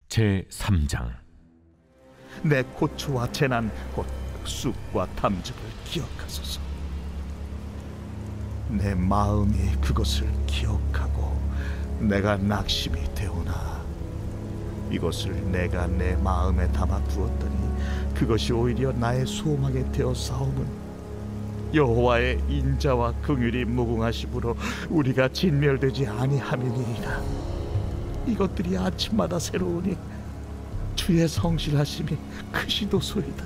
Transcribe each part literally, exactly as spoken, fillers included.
제삼 장. 내 고초와 재난 곧 쑥과 담즙을 기억하소서. 내 마음이 그것을 기억하고 내가 낙심이 되오나 이것을 내가 내 마음에 담아 두었더니 그것이 오히려 나의 소망이 되어 싸움은 여호와의 인자와 긍휼이 무궁하심으로 우리가 진멸되지 아니함이니이다. 이것들이 아침마다 새로우니 주의 성실하심이 크시도소이다.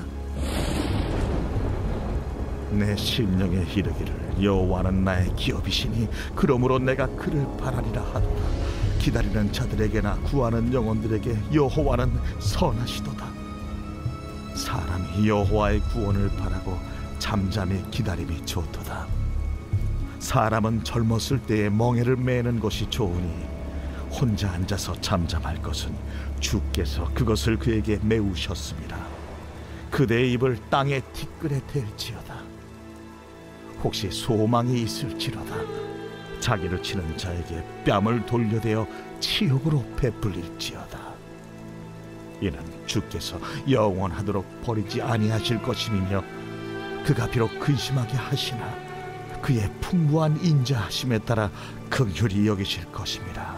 내 심령에 이르기를 여호와는 나의 기업이시니 그러므로 내가 그를 바라리라 하도다. 기다리는 자들에게나 구하는 영혼들에게 여호와는 선하시도다. 사람이 여호와의 구원을 바라고 잠잠히 기다림이 좋도다. 사람은 젊었을 때에 멍에를 매는 것이 좋으니 혼자 앉아서 잠잠할 것은 주께서 그것을 그에게 메우셨습니다. 그대의 입을 땅의 티끌에 댈지어다. 혹시 소망이 있을지로다 자기를 치는 자에게 뺨을 돌려대어 치욕으로 베풀릴지어다. 이는 주께서 영원하도록 버리지 아니하실 것임이며 그가 비록 근심하게 하시나 그의 풍부한 인자하심에 따라 긍휼히 여기실 것입니다.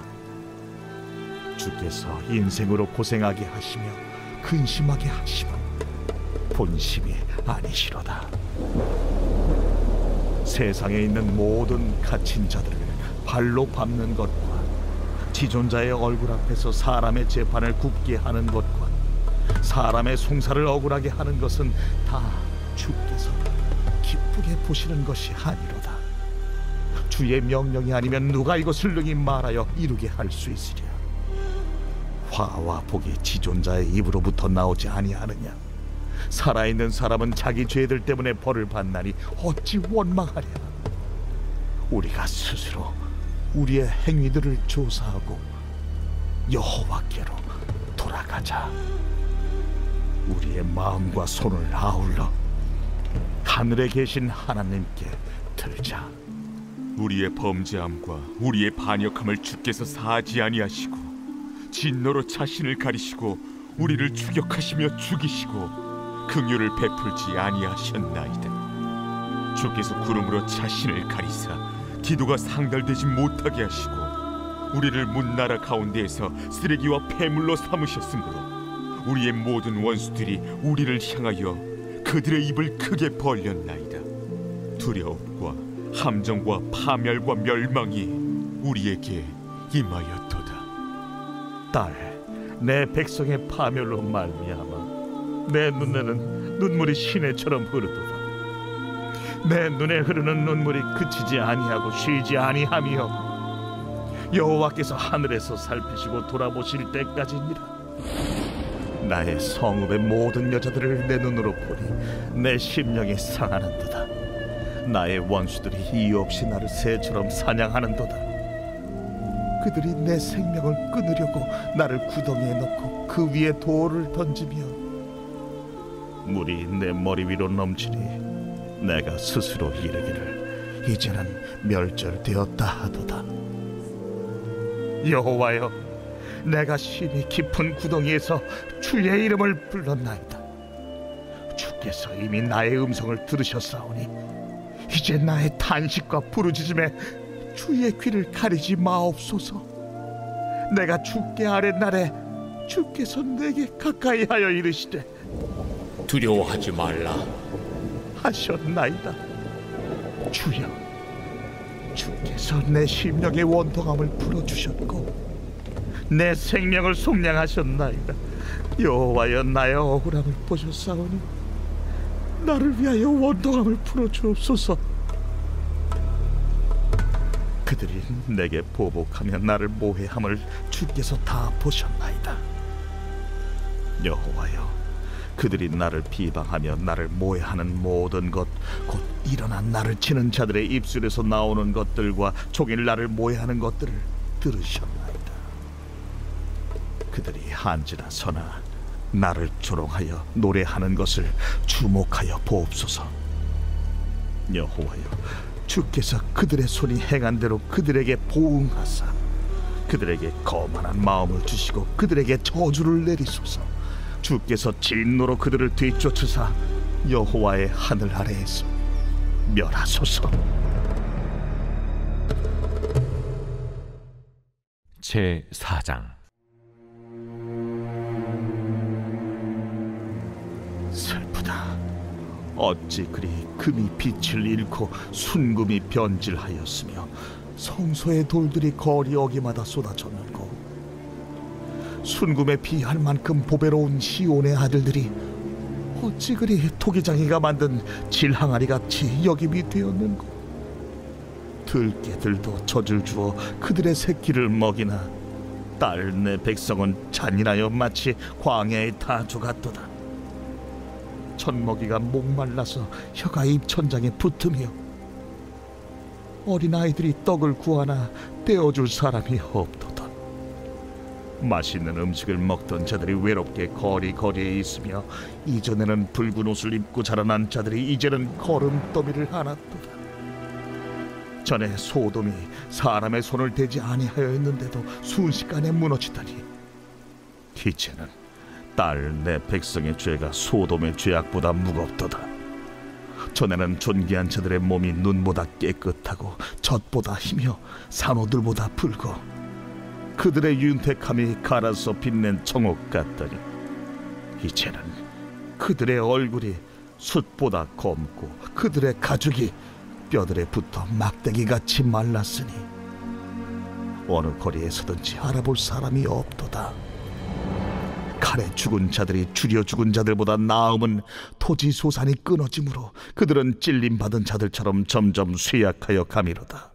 주께서 인생으로 고생하게 하시며 근심하게 하심은 본심이 아니시로다. 세상에 있는 모든 갇힌 자들을 발로 밟는 것과 지존자의 얼굴 앞에서 사람의 재판을 굽게 하는 것과 사람의 송사를 억울하게 하는 것은 다 주께서 기쁘게 보시는 것이 아니로다. 주의 명령이 아니면 누가 이것을 능히 말하여 이루게 할 수 있으랴. 화와 복이 지존자의 입으로부터 나오지 아니하느냐. 살아있는 사람은 자기 죄들 때문에 벌을 받나니 어찌 원망하랴. 우리가 스스로 우리의 행위들을 조사하고 여호와께로 돌아가자. 우리의 마음과 손을 아울러 하늘에 계신 하나님께 들자. 우리의 범죄함과 우리의 반역함을 주께서 사하지 아니하시고 진노로 자신을 가리시고 우리를 추격하시며 죽이시고 긍휼을 베풀지 아니하셨나이다. 주께서 구름으로 자신을 가리사 기도가 상달되지 못하게 하시고 우리를 문 나라 가운데에서 쓰레기와 폐물로 삼으셨으므로 우리의 모든 원수들이 우리를 향하여 그들의 입을 크게 벌렸나이다. 두려움과 함정과 파멸과 멸망이 우리에게 임하였도다. 딸, 내 백성의 파멸로 말미암아 내 눈에는 눈물이 시내처럼 흐르도다. 내 눈에 흐르는 눈물이 그치지 아니하고 쉬지 아니하며 여호와께서 하늘에서 살피시고 돌아보실 때까지니라. 나의 성읍의 모든 여자들을 내 눈으로 보니 내 심령이 상하는도다. 나의 원수들이 이유 없이 나를 새처럼 사냥하는도다. 그들이 내 생명을 끊으려고 나를 구덩이에 넣고 그 위에 돌을 던지며 물이 내 머리 위로 넘치니 내가 스스로 이르기를 이제는 멸절되었다 하도다. 여호와여, 내가 심히 깊은 구덩이에서 주의 이름을 불렀나이다. 주께서 이미 나의 음성을 들으셨사오니 이제 나의 탄식과 부르짖음에 주의 귀를 가리지 마옵소서. 내가 죽게 아랫날에 주께서 내게 가까이 하여 이르시되 두려워하지 말라 하셨나이다. 주여, 주께서 내 심령의 원통함을 풀어주셨고 내 생명을 속량하셨나이다. 여호와여, 나의 억울함을 보셨사오니 나를 위하여 원통함을 풀어주옵소서. 그들이 내게 보복하며 나를 모해함을 주께서 다 보셨나이다. 여호와여, 그들이 나를 비방하며 나를 모해하는 모든 것, 곧 일어난 나를 치는 자들의 입술에서 나오는 것들과 종일 나를 모해하는 것들을 들으셨나이다. 그들이 한지나 서나 나를 조롱하여 노래하는 것을 주목하여 보옵소서. 여호와여, 주께서 그들의 손이 행한 대로 그들에게 보응하사 그들에게 거만한 마음을 주시고 그들에게 저주를 내리소서. 주께서 진노로 그들을 뒤쫓으사 여호와의 하늘 아래에서 멸하소서. 제사 장. 슬프다. 어찌 그리 금이 빛을 잃고 순금이 변질하였으며 성소의 돌들이 거리 어기마다 쏟아졌는고. 순금에 비할 만큼 보배로운 시온의 아들들이 어찌 그리 토기장이가 만든 질항아리 같이 여김이 되었는고. 들깨들도 젖을 주어 그들의 새끼를 먹이나 딸 내 백성은 잔인하여 마치 광야의 다주 같도다. 젖먹이가 목말라서 혀가 입천장에 붙으며 어린아이들이 떡을 구하나 떼어줄 사람이 없도다. 맛있는 음식을 먹던 자들이 외롭게 거리거리에 있으며 이전에는 붉은 옷을 입고 자라난 자들이 이제는 거름더미를 안았도다. 전에 소돔이 사람의 손을 대지 아니하였는데도 순식간에 무너지더니 이제는 딸 내 백성의 죄가 소돔의 죄악보다 무겁도다. 전에는 존귀한 자들의 몸이 눈보다 깨끗하고 젖보다 희며 산호들보다 붉어 그들의 윤택함이 갈아서 빛낸 청옥 같더니 이제는 그들의 얼굴이 숯보다 검고 그들의 가죽이 뼈들에 붙어 막대기같이 말랐으니 어느 거리에서든지 알아볼 사람이 없도다. 칼에 죽은 자들이 줄여 죽은 자들보다 나음은 토지 소산이 끊어지므로 그들은 찔림받은 자들처럼 점점 쇠약하여 가미로다.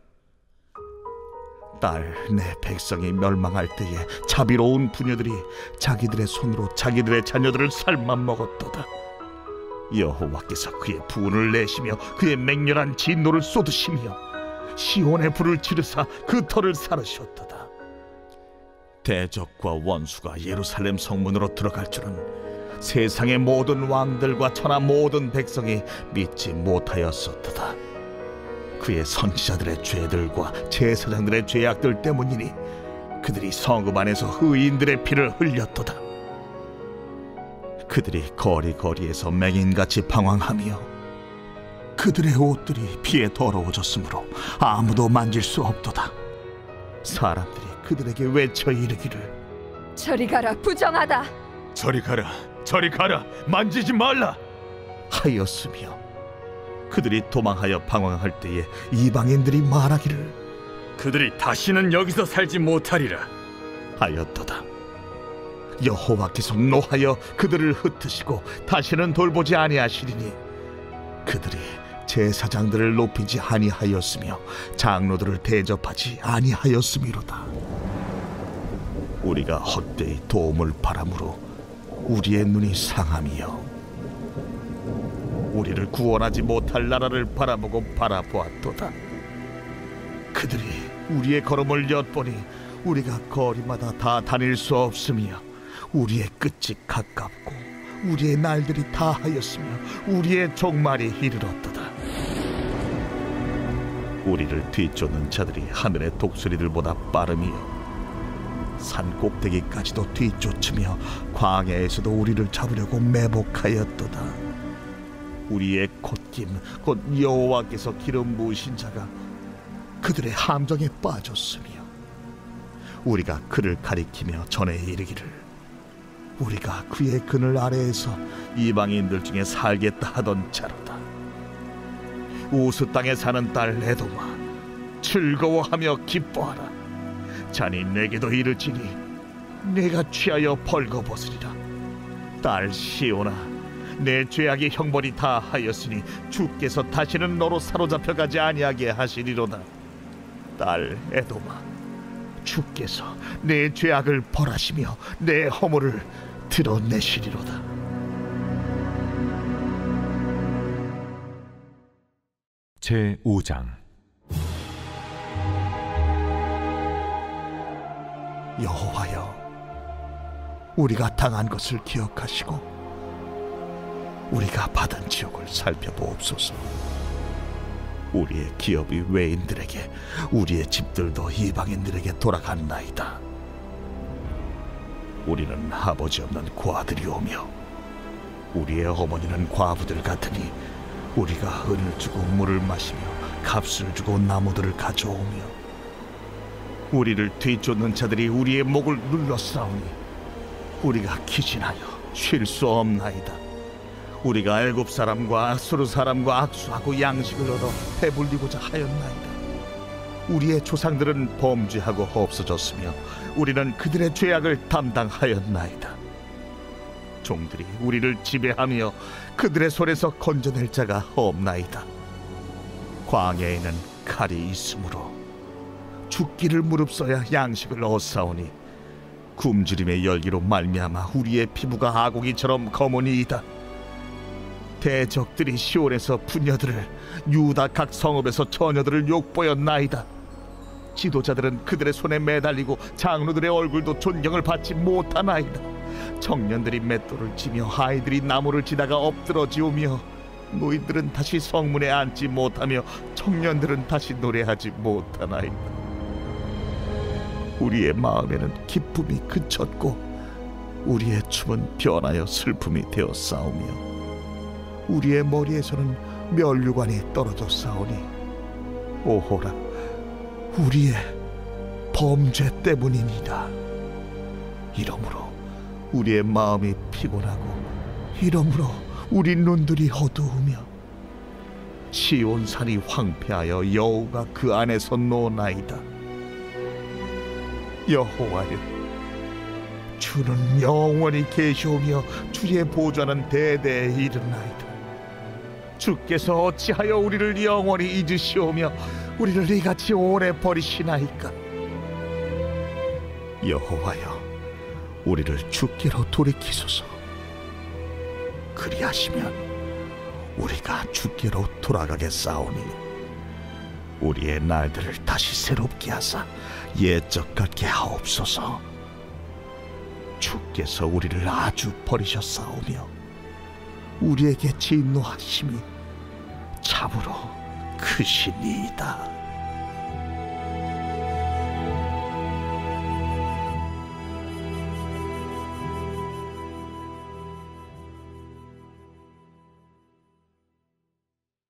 딸 내 백성이 멸망할 때에 자비로운 부녀들이 자기들의 손으로 자기들의 자녀들을 삶아 먹었도다. 여호와께서 그의 분을 내시며 그의 맹렬한 진노를 쏟으시며 시온의 불을 지르사 그 터를 사르셨도다. 대적과 원수가 예루살렘 성문으로 들어갈 줄은 세상의 모든 왕들과 천하 모든 백성이 믿지 못하였었도다. 그의 선지자들의 죄들과 제사장들의 죄악들 때문이니 그들이 성읍 안에서 의인들의 피를 흘렸도다. 그들이 거리거리에서 맹인같이 방황하며 그들의 옷들이 피에 더러워졌으므로 아무도 만질 수 없도다. 사람들이 그들에게 외쳐 이르기를 저리 가라 부정하다. 저리 가라, 저리 가라, 만지지 말라 하였으며 그들이 도망하여 방황할 때에 이방인들이 말하기를 그들이 다시는 여기서 살지 못하리라 하였도다. 여호와께서 노하여 그들을 흩으시고 다시는 돌보지 아니하시리니 그들이 제사장들을 높이지 아니하였으며 장로들을 대접하지 아니하였음이로다. 우리가 헛되이 도움을 바람으로 우리의 눈이 상함이여 우리를 구원하지 못할 나라를 바라보고 바라보았도다. 그들이 우리의 걸음을 엿보니 우리가 거리마다 다 다닐 수 없으며 우리의 끝이 가깝고 우리의 날들이 다하였으며 우리의 종말이 이르렀도다. 우리를 뒤쫓는 자들이 하늘의 독수리들보다 빠르며 산 꼭대기까지도 뒤쫓으며 광야에서도 우리를 잡으려고 매복하였도다. 우리의 콧김 곧 여호와께서 기름 부으신 자가 그들의 함정에 빠졌으며 우리가 그를 가리키며 전에 이르기를 우리가 그의 그늘 아래에서 이방인들 중에 살겠다 하던 자로다. 우스 땅에 사는 딸 에돔아 즐거워하며 기뻐하라. 자니 내게도 이르지니 내가 취하여 벌거벗으리라. 딸 시온아 내 죄악의 형벌이 다하였으니 주께서 다시는 너로 사로잡혀가지 아니하게 하시리로다. 딸 에돔아 주께서 내 죄악을 벌하시며 내 허물을 드러내시리로다. 제오 장. 여호와여 우리가 당한 것을 기억하시고 우리가 받은 지옥을 살펴보옵소서. 우리의 기업이 외인들에게, 우리의 집들도 이방인들에게 돌아갔나이다. 우리는 아버지 없는 고아들이오며 우리의 어머니는 과부들 같으니 우리가 은을 주고 물을 마시며 값을 주고 나무들을 가져오며 우리를 뒤쫓는 자들이 우리의 목을 눌러싸우니 우리가 기진하여 쉴 수 없나이다. 우리가 애굽 사람과 아수르 사람과 악수하고 양식을 얻어 배불리고자 하였나이다. 우리의 조상들은 범죄하고 없어졌으며 우리는 그들의 죄악을 담당하였나이다. 종들이 우리를 지배하며 그들의 손에서 건져낼 자가 없나이다. 광야에는 칼이 있으므로 죽기를 무릅써야 양식을 얻사오니 굶주림의 열기로 말미암아 우리의 피부가 아고기처럼 검으니이다. 대적들이 시온에서 부녀들을, 유다 각 성읍에서 처녀들을 욕보였나이다. 지도자들은 그들의 손에 매달리고 장로들의 얼굴도 존경을 받지 못하나이다. 청년들이 맷돌을 치며 아이들이 나무를 치다가 엎드러지오며 노인들은 다시 성문에 앉지 못하며 청년들은 다시 노래하지 못하나이다. 우리의 마음에는 기쁨이 그쳤고 우리의 춤은 변하여 슬픔이 되어 싸우며 우리의 머리에서는 면류관이 떨어져 싸우니 오호라, 우리의 범죄 때문이니이다. 이러므로 우리의 마음이 피곤하고 이러므로 우리 눈들이 어두우며 시온산이 황폐하여 여호가 그 안에서 노나이다. 여호와여, 주는 영원히 계시오며 주의 보좌는 대대에 이르나이다. 주께서 어찌하여 우리를 영원히 잊으시오며 우리를 이같이 오래 버리시나이까? 여호와여, 우리를 주께로 돌이키소서. 그리하시면 우리가 주께로 돌아가겠사오니 우리의 날들을 다시 새롭게 하사 옛적 같게 하옵소서. 주께서 우리를 아주 버리셨사오며 우리에게 진노하심이 참으로 크시니이다.